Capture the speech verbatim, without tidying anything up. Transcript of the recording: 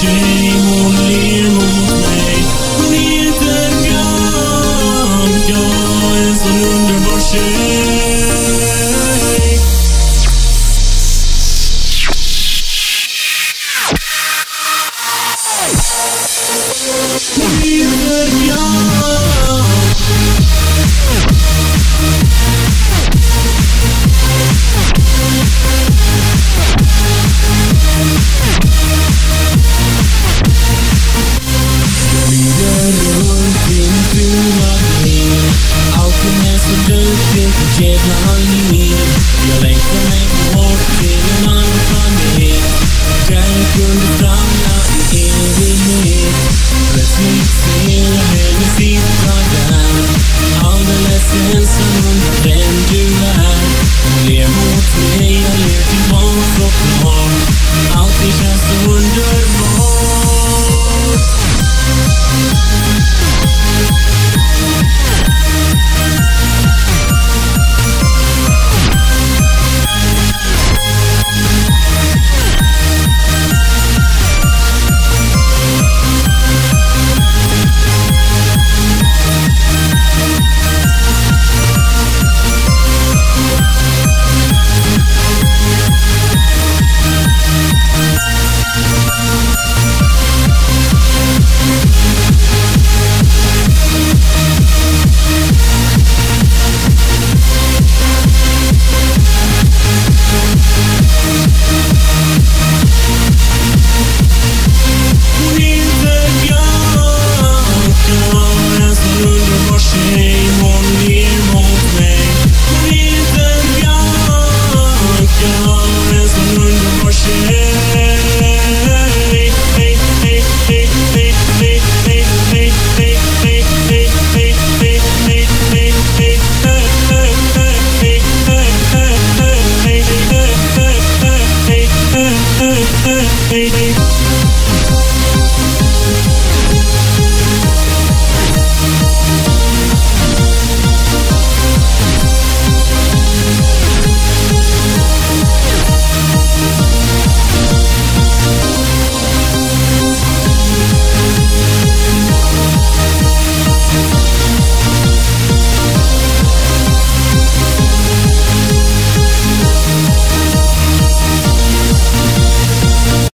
tjej, hon ler mot mig. Hon heter Bianca, en sån underbar tjej. Hon heter Bianca. Jävla liv, jag längtar mig bort till en annan planet, där jag kunde stanna i evighet. Plötsligt ser jag henne sitta där, alldeles ensam, undrar vem du är. Hon ler mot mig, jag ler tillbaka såklart. Alltid känns så underbart. Hey, hey, hey.